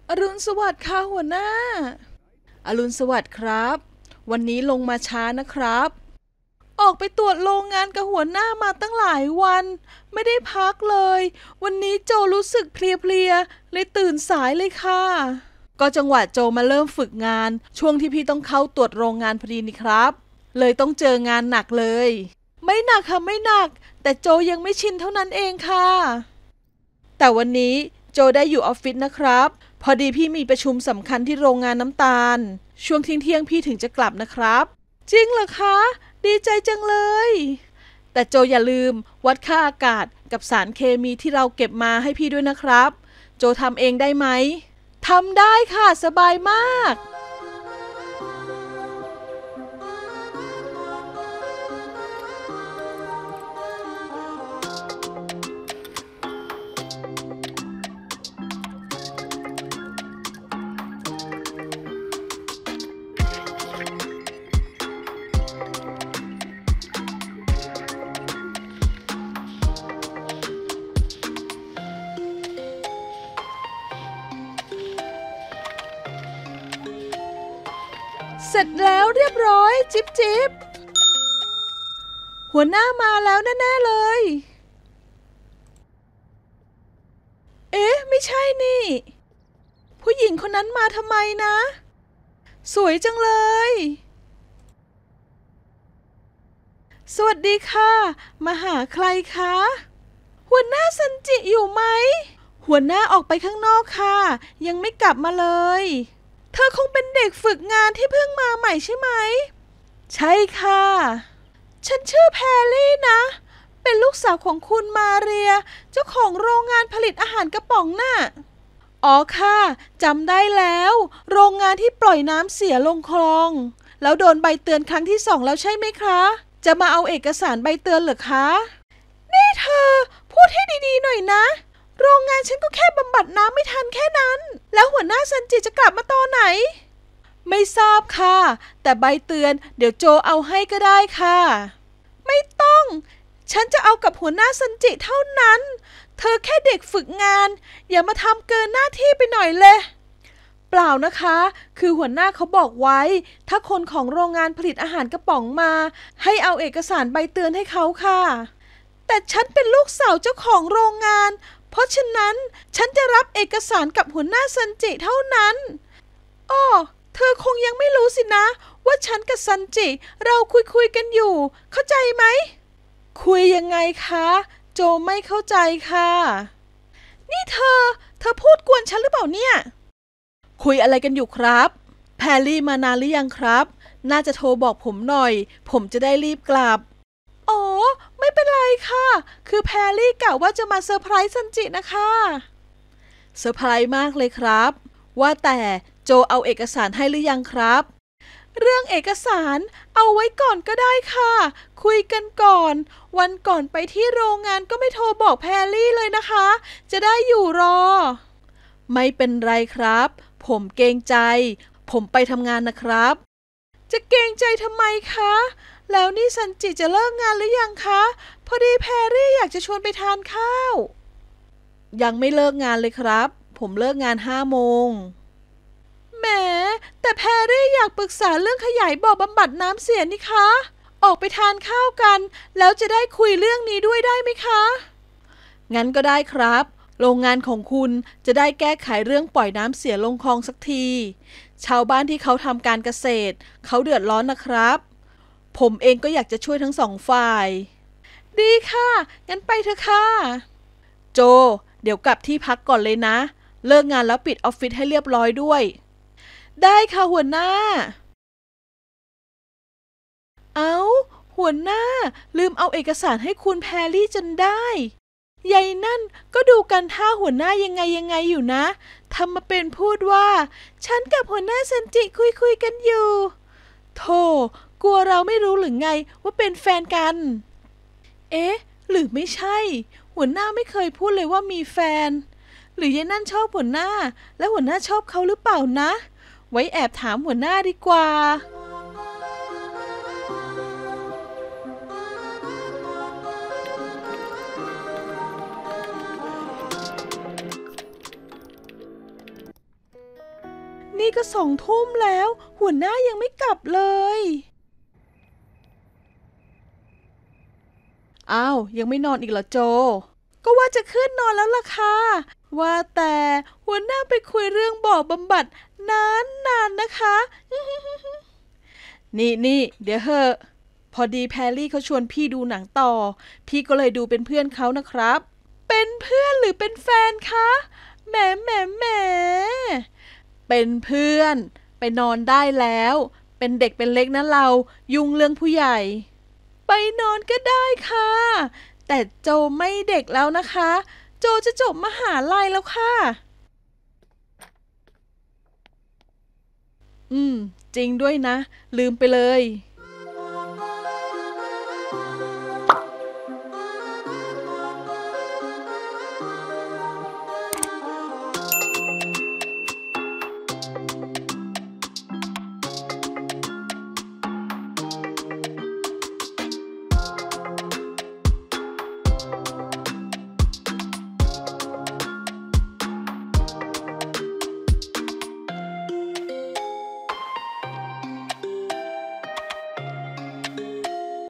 อรุณสวัสดิ์ค่ะหัวหน้าอรุณสวัสดิ์ครับวันนี้ลงมาช้านะครับออกไปตรวจโรงงานกับหัวหน้ามาตั้งหลายวันไม่ได้พักเลยวันนี้โจรู้สึกเพลียๆเลยตื่นสายเลยค่ะก็จังหวะโจมาเริ่มฝึกงานช่วงที่พี่ต้องเข้าตรวจโรงงานพอดีนี่ครับเลยต้องเจองานหนักเลยไม่หนักค่ะไม่หนักแต่โจยังไม่ชินเท่านั้นเองค่ะแต่วันนี้โจได้อยู่ออฟฟิศนะครับพอดีพี่มีประชุมสำคัญที่โรงงานน้ำตาลช่วงเที่ยงพี่ถึงจะกลับนะครับจริงเหรอคะดีใจจังเลยแต่โจอย่าลืมวัดค่าอากาศกับสารเคมีที่เราเก็บมาให้พี่ด้วยนะครับโจทำเองได้ไหมทำได้ค่ะสบายมากเสร็จแล้วเรียบร้อยจิ๊บจิ๊บหัวหน้ามาแล้วแน่ๆเลยเอ๊ะไม่ใช่นี่ผู้หญิงคนนั้นมาทำไมนะสวยจังเลยสวัสดีค่ะมาหาใครคะหัวหน้าซันจิอยู่ไหมหัวหน้าออกไปข้างนอกค่ะยังไม่กลับมาเลยเธอคงเป็นเด็กฝึกงานที่เพิ่งมาใหม่ใช่ไหมใช่ค่ะฉันชื่อแพรลี่นะเป็นลูกสาวของคุณมาเรียเจ้าของโรงงานผลิตอาหารกระป๋องน่ะอ๋อค่ะจำได้แล้วโรงงานที่ปล่อยน้ำเสียลงคลองแล้วโดนใบเตือนครั้งที่2แล้วใช่ไหมคะจะมาเอาเอกสารใบเตือนเหรอคะนี่เธอพูดให้ดีๆหน่อยนะโรงงานฉันก็แค่บำบัดน้ำไม่ทันแค่นั้นแล้วหัวหน้าซันจิจะกลับมาตอนไหนไม่ทราบค่ะแต่ใบเตือนเดี๋ยวโจเอาให้ก็ได้ค่ะไม่ต้องฉันจะเอากับหัวหน้าซันจิเท่านั้นเธอแค่เด็กฝึกงานอย่ามาทำเกินหน้าที่ไปหน่อยเลยเปล่านะคะคือหัวหน้าเขาบอกไว้ถ้าคนของโรงงานผลิตอาหารกระป๋องมาให้เอาเอกสารใบเตือนให้เขาค่ะแต่ฉันเป็นลูกสาวเจ้าของโรงงานเพราะฉะนั้นฉันจะรับเอกสารกับหัวหน้าซันจิเท่านั้นอ้อเธอคงยังไม่รู้สินะว่าฉันกับซันจิเราคุยกันอยู่เข้าใจไหมคุยยังไงคะโจไม่เข้าใจค่ะนี่เธอพูดกวนฉันหรือเปล่าเนี่ยคุยอะไรกันอยู่ครับแพรลี่มานานหรือยังครับน่าจะโทรบอกผมหน่อยผมจะได้รีบกลับอ๋อไม่เป็นไรค่ะคือแพรลี่กะว่าจะมาเซอร์ไพรส์ซันจินะคะเซอร์ไพรส์มากเลยครับว่าแต่โจเอาเอกสารให้หรือยังครับเรื่องเอกสารเอาไว้ก่อนก็ได้ค่ะคุยกันก่อนวันก่อนไปที่โรงงานก็ไม่โทรบอกแพรลี่เลยนะคะจะได้อยู่รอไม่เป็นไรครับผมเกรงใจผมไปทำงานนะครับจะเกรงใจทำไมคะแล้วนี่ซันจิจะเลิกงานหรือยังคะพอดีแพรรี่อยากจะชวนไปทานข้าวยังไม่เลิกงานเลยครับผมเลิกงาน5 โมงแหมแต่แพรรี่อยากปรึกษาเรื่องขยายบ่อบำบัดน้ำเสียนี่คะออกไปทานข้าวกันแล้วจะได้คุยเรื่องนี้ด้วยได้ไหมคะงั้นก็ได้ครับโรงงานของคุณจะได้แก้ไขเรื่องปล่อยน้ำเสียลงคลองสักทีชาวบ้านที่เขาทำการเกษตรเขาเดือดร้อนนะครับผมเองก็อยากจะช่วยทั้งสองฝ่ายดีค่ะงั้นไปเถอะค่ะโจเดี๋ยวกลับที่พักก่อนเลยนะเลิกงานแล้วปิดออฟฟิศให้เรียบร้อยด้วยได้ค่ะหัวหน้าเอาหัวหน้าลืมเอาเอกสารให้คุณแพรลี่จนได้ยายนั่นก็ดูกันท่าหัวหน้ายังไงอยู่นะทำมาเป็นพูดว่าฉันกับหัวหน้าซันจิคุยกันอยู่โธ่กลัวเราไม่รู้หรือไงว่าเป็นแฟนกันเอ๊ะหรือไม่ใช่หัวหน้าไม่เคยพูดเลยว่ามีแฟนหรือยายนั่นชอบหัวหน้าและหัวหน้าชอบเขาหรือเปล่านะไว้แอบถามหัวหน้าดีกว่าอนี่ก็2 ทุ่มแล้วหัวหน้ายังไม่กลับเลยอ้าวยังไม่นอนอีกเหรอโจก็ว่าจะขึ้นนอนแล้วล่ะค่ะว่าแต่หัวหน้าไปคุยเรื่องบ่อบำบัดนานนะคะ นี่เดี๋ยวเหอะพอดีแพรรี่เขาชวนพี่ดูหนังต่อพี่ก็เลยดูเป็นเพื่อนเขานะครับเป็นเพื่อนหรือเป็นแฟนคะแหมเป็นเพื่อนไปนอนได้แล้วเป็นเด็กเป็นเล็กนะเรายุ่งเรื่องผู้ใหญ่ไปนอนก็ได้ค่ะแต่โจไม่เด็กแล้วนะคะโจจะจบมหาลัยแล้วค่ะจริงด้วยนะลืมไปเลย